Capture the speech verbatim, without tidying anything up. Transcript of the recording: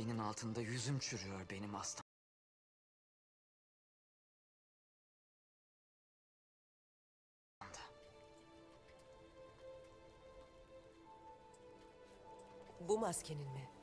Benim altında yüzüm çürüyor benim hastam. Bu maskenin mi?